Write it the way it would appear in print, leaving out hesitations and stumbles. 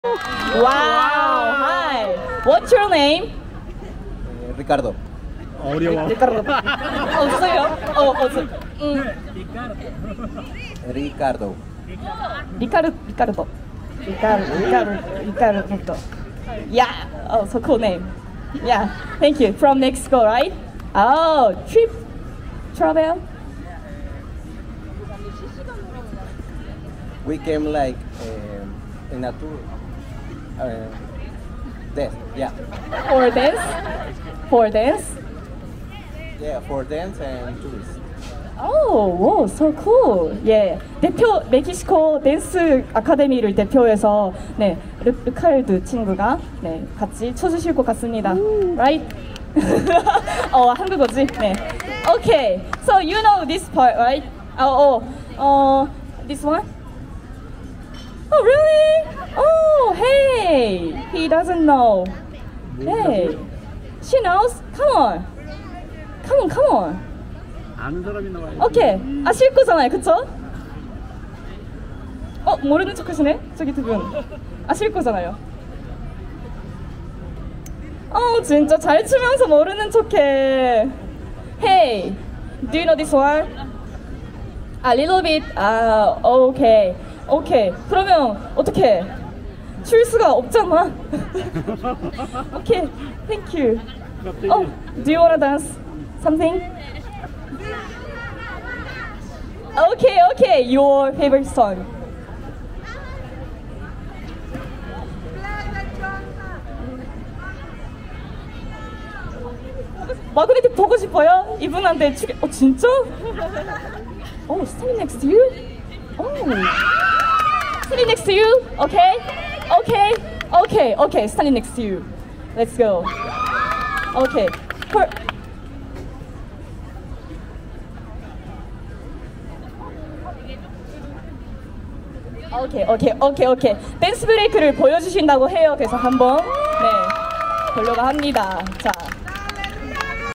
Wow, hi. What's your name? Ricardo. Ricardo. 없어요? 없어. Ricardo. Ricardo. Yeah. Oh, so cool name. Yeah. Thank you. From Mexico, right? Oh, travel. We came like in a tour. Yeah. For dance? Yeah, for dance and tourists. Oh, wow, so cool. 예, 멕시코 댄스 아카데미를 대표해서 네, 르칼드 친구가 네, 같이 쳐주실 것 같습니다. Right? 한국어지? 네. Okay, so you know this part, right? This one? Oh, really? Oh, hey, he doesn't know. Hey, she knows? Come on. 아는 사람이 나와요. 오케이. 아실 거잖아요, 그쵸? 모르는 척 하시네? 저기 두 분. 아실 거잖아요. 진짜 잘 추면서 모르는 척해. Hey, do you know this one? A little bit. 오케이. 그러면 어떻게? 출 수가 없잖아. 오케이, thank you. Do you wanna dance something? Okay, your favorite song. 마그네틱 보고 싶어요? 이분한테 진짜? Standing next to you? Standing next to you? Okay, standing next to you. Let's go. Okay. 오케이. 댄스 브레이크를 보여주신다고 해요. 그래서 한번 보려고 합니다. 자.